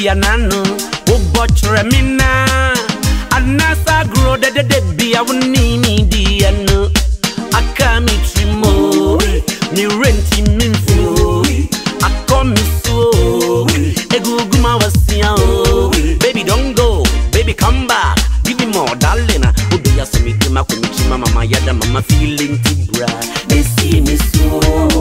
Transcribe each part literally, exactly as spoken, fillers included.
be a nano, oh butcher mina. Anasa grow de de de be a wuni me di no. I can't meet you more. Me renti me feel. I come me so. Eguguma was young. Baby don't go, baby come back. Give me more, darling. Oh do ya see me do my kumichi mama yada mama feeling tibra. They see me so.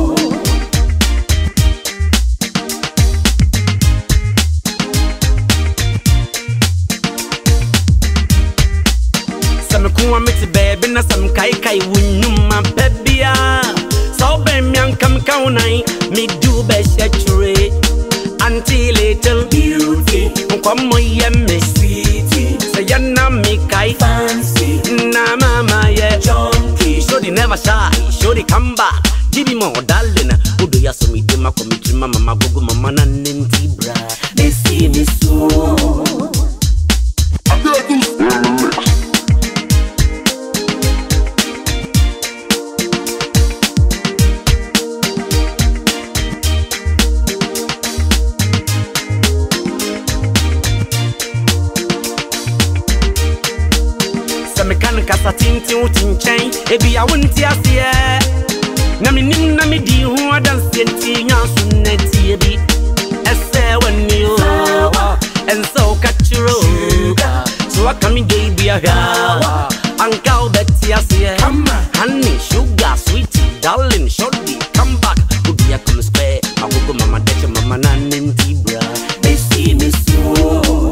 Kuwa miti baby na sam kai kai wunyuma bebia. So be mi ankam kaunai mi do be sheture. Until little beauty, kwa moye me sweetie. Say ya na mi kai fancy, na mama ye junkie. Shorty never shy, shorty come back. Give me more, darling. Udo ya so mi dema kwa mi mama mama gogo mama na ninti bra. They see me so. Kasa tinti utinchen, ebi ya wunti asiye. Na mi nim na mi di huwa dansi enti nyansu neti ebi. Ese wani o, enso kachiro. So I come in baby a gawa. Uncle Betty asiye. Honey, sugar, sweetie, darling, shorty, come back. Could ya come square? I will go mama deche mama na ninti bra. They see me so.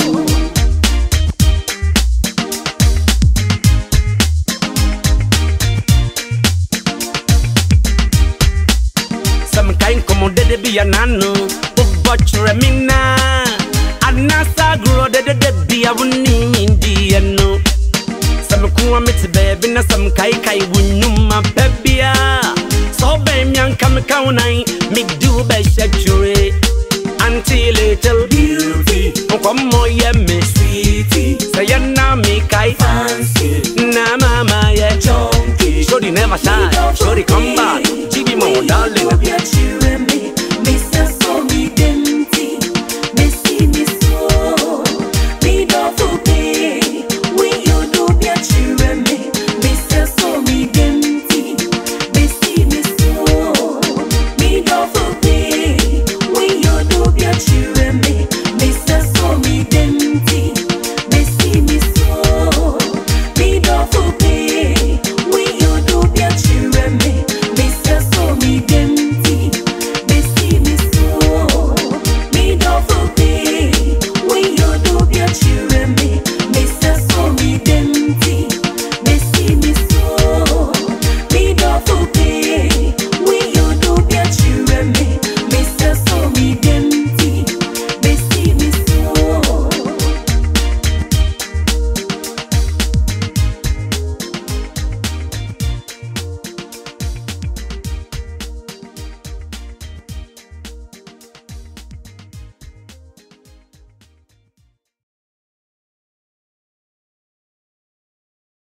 Como de de be a nano, oh butcher mina. Anasa grow de de de be a wuni mindi no. Some kuwa miti baby na some kai kai wunyuma bebia. So be mi ankam kaunai mi do be sheture. Until little beauty, kwa moye me sweetie. Say ya na mi kai fancy, na mama ye junkie. Shorty never shy, shorty come back. Give me more, darling. Me